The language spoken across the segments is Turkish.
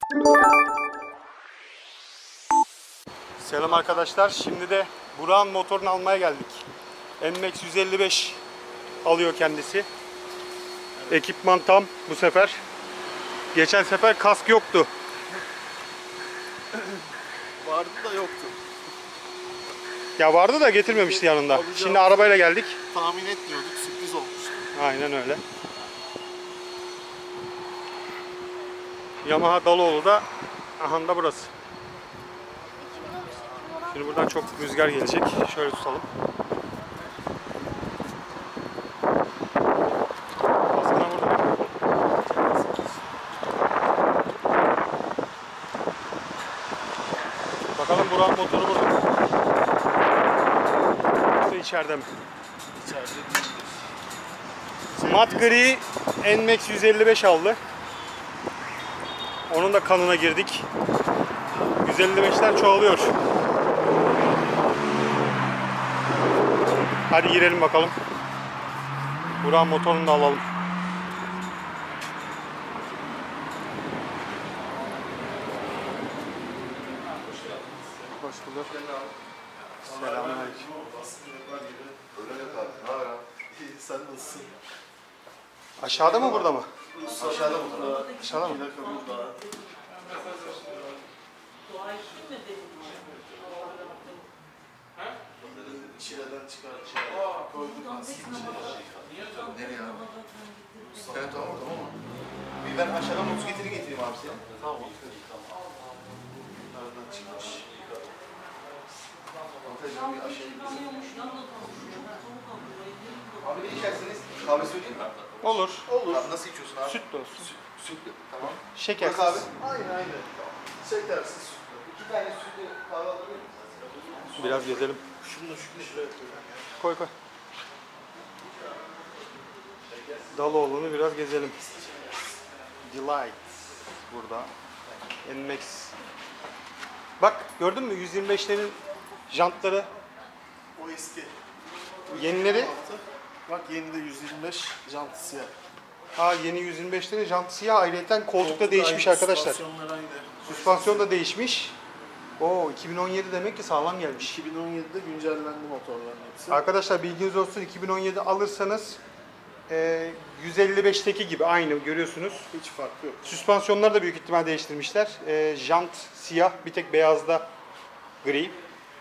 Selam arkadaşlar. Şimdi de Burak'ın motorunu almaya geldik. NMAX 155 alıyor kendisi. Ekipman tam bu sefer. Geçen sefer kask yoktu. Vardı da yoktu. Ya vardı da getirmemişti yanında. Şimdi arabayla geldik. Tahmin etmiyorduk, sürpriz olmuştu. Aynen öyle. Yamaha Daloğlu da aha da burası. Şimdi buradan çok rüzgar gelecek. Şöyle tutalım. Baskına burada. Bakalım Burak'ın motoru burada mı? Yoksa içeride mi? İçeride değildir. Mat gri NMAX 155 aldı. Onun da kanına girdik. 155'ler çoğalıyor. Hadi girelim bakalım. Burak'ın motorunu da alalım. Hoş bulduk. Selamünaleyküm. Sen nasılsın? Aşağıda mı burada mı? Aşağıda mı? Aşağıda mı? İçeriden çıkar. Koyduk aslında. Nereye abi? Evet tamam tamam. Bir ben aşağıdan muz getireyim abi sana. Tamam. Nereden çıkmış? Antalya'dan bir aşağıya abi ne içersiniz? Kahve söyleyeyim mi? Olur. Olur. Abi nasıl içiyorsun abi? Sütlü olsun. Sütlü. Tamam. Şekersiz. Bak abi. Aynen aynen. Tamam. Şekersiz sütlü. 2 tane sütlü kahve alabilir miyim? Biraz gezelim. Şunu şuraya koy. Koy koy. Daloğlu'nu biraz gezelim. Delight burada. NMAX. Bak gördün mü 125'lerin jantları, O eski. yenileri. Bak yeni de 125 jant siyah. Ha yeni 125'lerin jantı siyah, ayrıyeten koltuk da değişmiş aynı, arkadaşlar. süspansiyonlar aynı. Süspansiyon da değişmiş. Oo 2017 demek ki sağlam gelmiş. 2017'de güncellendi motorların hepsi. Arkadaşlar bilginiz olsun, 2017 alırsanız 155'teki gibi aynı görüyorsunuz. Hiç farkı yok. Süspansiyonları da büyük ihtimal değiştirmişler. Jant siyah, bir tek beyazda gri.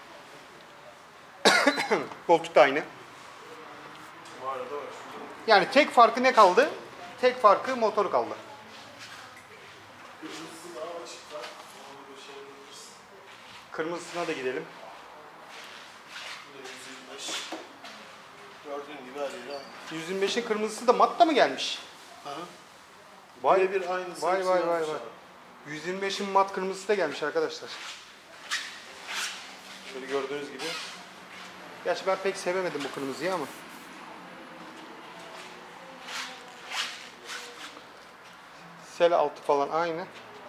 Koltuk da aynı. Bu arada var. Yani tek farkı ne kaldı? Tek farkı motoru kaldı. Kırmızısı daha açık var. Onu da şey yapabilirsin. Kırmızısına da gidelim. Bu da 125. Gördüğün gibi her yeri aynı. 125'in kırmızısı da matta mı gelmiş? Aha. Vay Birebir aynısı. vay hepsi vay vay yapmış vay. abi. 125'in mat kırmızısı da gelmiş arkadaşlar. Şöyle gördüğünüz gibi. Gerçi ben pek sevemedim bu kırmızıyı ama. Sel altı falan aynı.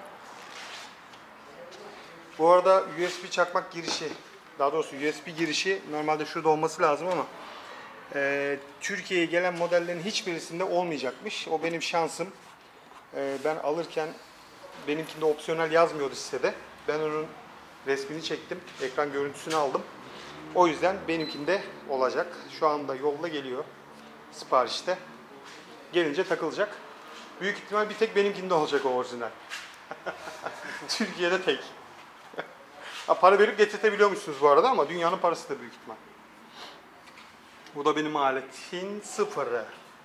Bu arada USB çakmak girişi, daha doğrusu USB girişi normalde şurada olması lazım ama Türkiye'ye gelen modellerin hiçbirisinde olmayacakmış. O benim şansım. Ben alırken benimkinde opsiyonel yazmıyordu sitede. Ben onun resmini çektim, ekran görüntüsünü aldım. O yüzden benimkinde olacak. Şu anda yolda geliyor siparişte. Gelince takılacak. Büyük ihtimal bir tek benimkinde olacak o orijinal. Türkiye'de tek. Para verip getirtebiliyormuşsunuz bu arada ama dünyanın parası da büyük ihtimal. Bu da benim aletin sıfırı.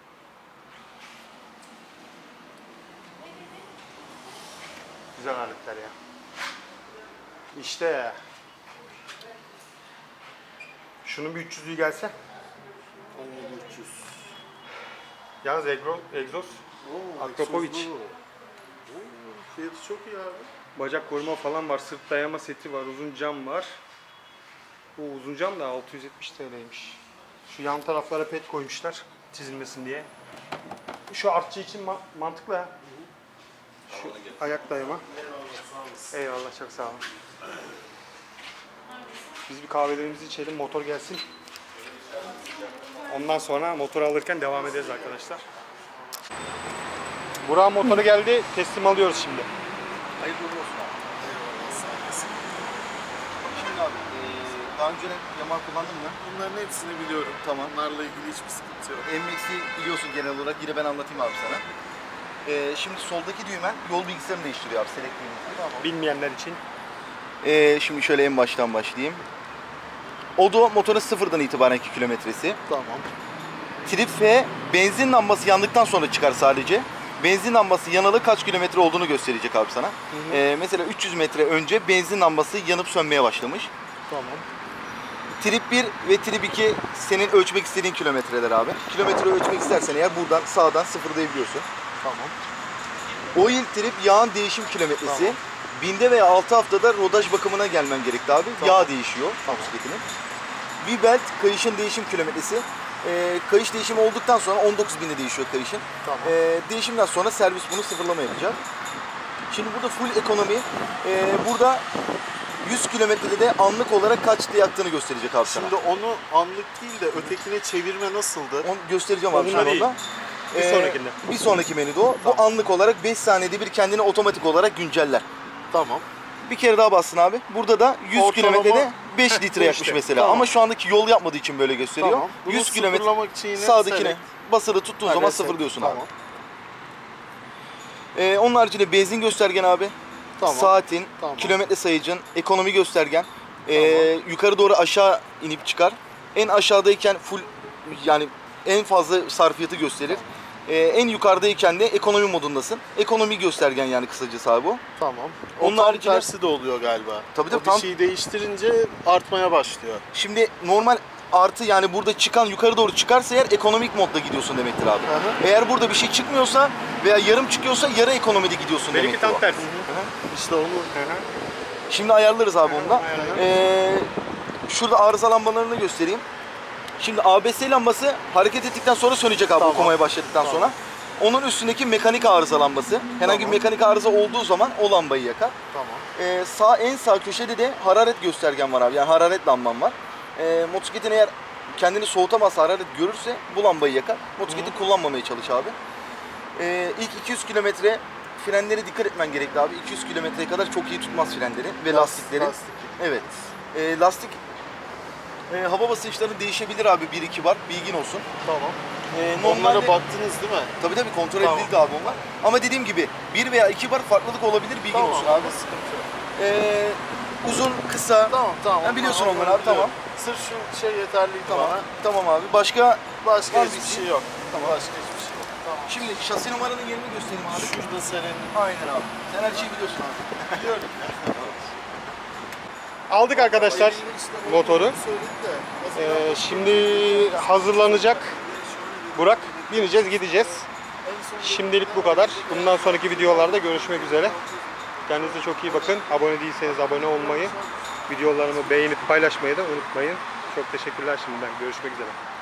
Güzel aletler ya. İşte. Şunun bir 300'lüğü gelse. 17300. Yalnız egzoz. Akropovic. Fiyatı çok iyi abi. Bacak koruma falan var. Sırt dayama seti var. Uzun cam var. Bu uzun cam da 670 TL'ymiş. Şu yan taraflara pet koymuşlar. Çizilmesin diye. Şu artçı için mantıklı ha. Şu ayak dayama. Eyvallah, çok sağ olun. Biz bir kahvelerimizi içelim, motor gelsin. Ondan sonra motoru alırken devam ederiz arkadaşlar. Burak'ın motoru geldi, teslim alıyoruz şimdi. Hayırlı olsun abi. Şimdi abi, daha önce Yaman kullandın mı? Bunların hepsini biliyorum. Tamam. Bunlarla ilgili hiçbir sıkıntı yok. MX'i biliyorsun genel olarak. Yine ben anlatayım abi sana. Şimdi soldaki düğmen yol bilgisayarını değiştiriyor abi. Select düğmesi. Tamam. Bilmeyenler için. Şimdi şöyle en baştan başlayayım. Odo motorun sıfırdan itibaren 2 kilometresi. Tamam. Trip F benzin lambası yandıktan sonra çıkar sadece. Benzin lambası yanalı kaç kilometre olduğunu gösterecek abi sana. Mesela 300 metre önce benzin lambası yanıp sönmeye başlamış. Tamam. Trip 1 ve Trip 2 senin ölçmek istediğin kilometreler abi. Kilometre ölçmek istersen eğer buradan sağdan sıfırlayabiliyorsun. Tamam. Oil Trip yağın değişim kilometresi. Tamam. Binde veya 6 haftada rodaj bakımına gelmen gerekti abi. Tamam. Yağ değişiyor motosikletinin. V-Belt kayışın değişim kilometresi. Kayış değişimi olduktan sonra 19.000'de değişiyor kayışın. Tamam. Değişimden sonra servis bunu sıfırlama yapacak. Şimdi burada full ekonomi. Burada 100 kilometrede de anlık olarak kaç litre yaktığını gösterecek abi sana. Şimdi onu anlık değil de ötekine çevirme nasıldı? Onu göstereceğim abi Onunla şu değil. anda. Bir sonrakinde. Bir sonraki menüde o. Tamam. Bu anlık olarak 5 saniyede bir kendini otomatik olarak günceller. Tamam. Bir kere daha bassın abi. Burada da 100 Ortalama kilometrede 5 litre yakmış işte. mesela. Tamam. Ama şu andaki yol yapmadığı için böyle gösteriyor. Tamam. Bunu 100 kilometre sıfırlamak için yine sağdakine select. basılı tuttuğun Ha, zaman reset. sıfırlıyorsun Tamam. abi. Onun haricinde benzin göstergen abi. Tamam. Saatin, Tamam. kilometre sayıcın, ekonomi göstergen. Tamam. Yukarı doğru aşağı inip çıkar. En aşağıdayken full yani en fazla sarfiyatı gösterir. En yukarıdayken de ekonomi modundasın. Ekonomi göstergen yani kısacası abi bu. Tamam. Onun Onun tam haricinde- tersi de oluyor galiba. Tabii tabii, O tam- bir şeyi değiştirince artmaya başlıyor. Şimdi normal artı yani burada çıkan yukarı doğru çıkarsa eğer ekonomik modda gidiyorsun demektir abi. Hı hı. Eğer burada bir şey çıkmıyorsa veya yarım çıkıyorsa yarı ekonomide gidiyorsun Benimki demektir tam o. tersi. İşte onu Şimdi ayarlarız abi onu da. Ayarlarız. Şurada arıza lambalarını göstereyim. Şimdi ABS lambası hareket ettikten sonra sönecek abi Tamam. okumaya başladıktan Tamam. sonra. Onun üstündeki mekanik arıza lambası. Herhangi bir Tamam. mekanik arıza olduğu zaman o lambayı yakar. tamam. En sağ köşede de hararet göstergen var abi. Yani hararet lambam var. Motosikletin eğer kendini soğutamazsa, hararet görürse bu lambayı yakar. Motosikleti kullanmamaya çalış abi. İlk 200 kilometre frenlere dikkat etmen gerekli abi. 200 kilometreye kadar çok iyi tutmaz frenleri ve lastikleri. Lastik. Evet. Lastik hava basınçları değişebilir abi. 1-2 var. Bilgin olsun. Tamam. Normalde Onlara baktınız değil mi? tabii kontrol Tamam. edildi abi onlar. Ama dediğim gibi 1 veya 2 bar farklılık olabilir. Bilgin Tamam. olsun abi. Sıkıntı yok. Uzun, kısa. Tamam. Ha, biliyorsun Tamam, onları abi, biliyorum. tamam. Sırf şu şey yeterliydi Tamam. bana. Tamam abi. Başka Başka Var hiçbir bir şey yok. Tamam. Başka hiçbir şey yok. Tamam. şimdi şasi numaranın yerini göstereyim abi. Şurada senin. Aynen abi. Sen her şeyi biliyorsun abi. Biliyorum. Aldık arkadaşlar motoru. Şimdi hazırlanacak Burak. Bineceğiz, gideceğiz. Şimdilik bu kadar. Bundan sonraki videolarda görüşmek üzere. Kendinize çok iyi bakın. Abone değilseniz abone olmayı, videolarımı beğenip paylaşmayı da unutmayın. Çok teşekkürler şimdiden. Görüşmek üzere.